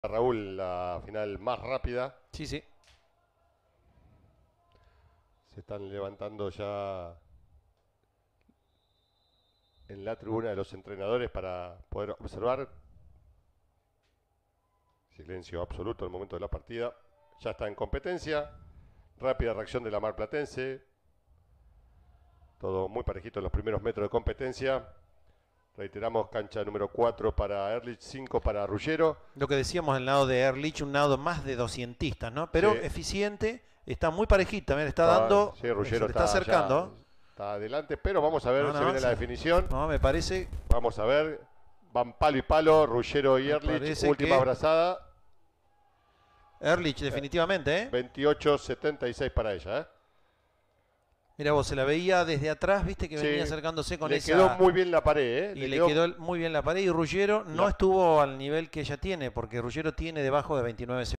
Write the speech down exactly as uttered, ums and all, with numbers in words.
Raúl, la final más rápida. Sí, sí. Se están levantando ya en la tribuna de los entrenadores para poder observar. Silencio absoluto al momento de la partida. Ya está en competencia. Rápida reacción de la marplatense. Todo muy parejito en los primeros metros de competencia. Reiteramos, cancha número cuatro para Ehrlich, cinco para Ruggiero. Lo que decíamos el nado de Ehrlich, un nado más de doscientistas, ¿no? Pero sí. Eficiente, está muy parejita, le está, está dando, sí, Ruggiero se le está acercando. Ya, está adelante, pero vamos a ver, no, no, se viene sí. la definición. No, me parece. Vamos a ver, van palo y palo, Ruggiero y Ehrlich, última que... abrazada. Ehrlich, definitivamente, ¿eh? veintiocho setenta y seis para ella, ¿eh? Mira vos, se la veía desde atrás, viste que sí, venía acercándose con le esa... Le quedó muy bien la pared, ¿eh? Y le, le quedó... quedó muy bien la pared. Y Ruggiero no la... estuvo al nivel que ella tiene, porque Ruggiero tiene debajo de veintinueve segundos.